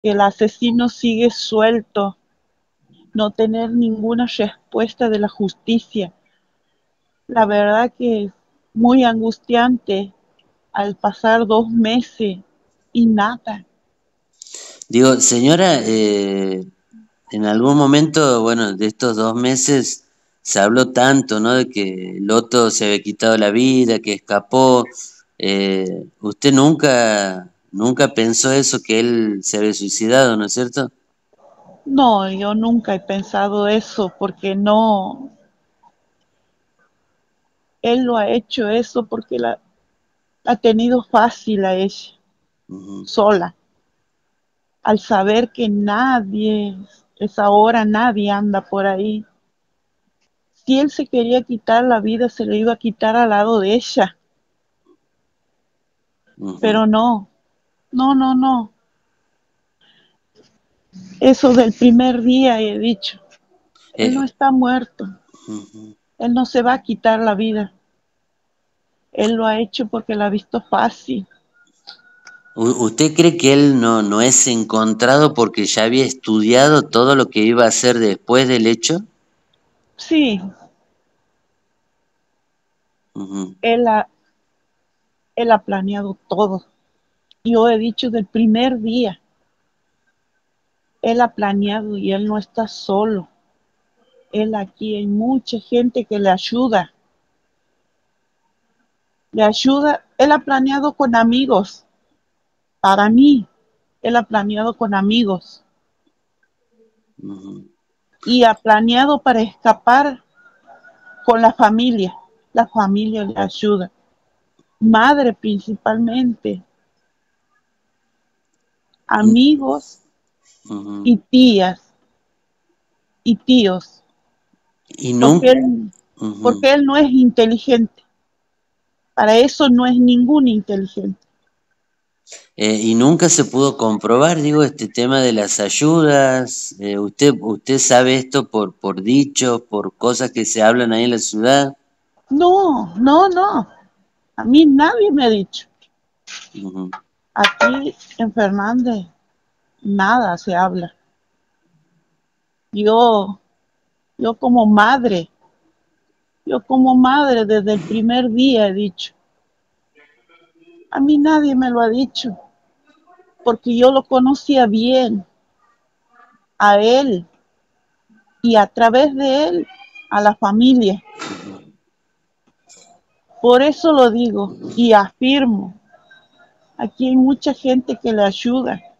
que el asesino sigue suelto, no tener ninguna respuesta de la justicia. La verdad que es muy angustiante al pasar 2 meses y nada. Digo, señora, en algún momento, bueno, de estos 2 meses se habló tanto, ¿no? De que Loto se había quitado la vida, que escapó. ¿Usted nunca pensó eso, que él se había suicidado, ¿no es cierto? No, yo nunca he pensado eso porque no, él lo ha hecho eso porque la ha tenido fácil a ella, Ujú, sola, al saber que nadie, esa hora nadie anda por ahí. Si él se quería quitar la vida, se lo iba a quitar al lado de ella, ujú. pero no, no, no, no. Eso del primer día he dicho, él no Eh, está muerto, ujú. él no se va a quitar la vida, él lo ha hecho porque la ha visto fácil. ¿Usted cree que él no es encontrado porque ya había estudiado todo lo que iba a hacer después del hecho? Sí, Ujú, él ha, él ha planeado todo. Yo he dicho del primer día, él ha planeado y él no está solo. Él aquí hay mucha gente que le ayuda, él ha planeado con amigos, para mí, él ha planeado con amigos ujú. y ha planeado para escapar con la familia le ayuda, madre principalmente, amigos Ujú. y tías y tíos, Y porque nunca, él, ujú. porque él no es inteligente, para eso no es ningún inteligente. Y nunca se pudo comprobar, digo, este tema de las ayudas. ¿Usted sabe esto por dichos, por cosas que se hablan ahí en la ciudad? No, no, no, a mí nadie me ha dicho. Ujú, Aquí en Fernández nada se habla. Yo, yo como madre, yo como madre desde el primer día he dicho, a mí nadie me lo ha dicho, porque yo lo conocía bien, a él y a través de él a la familia. ujú. Por eso lo digo y afirmo, aquí hay mucha gente que le ayuda.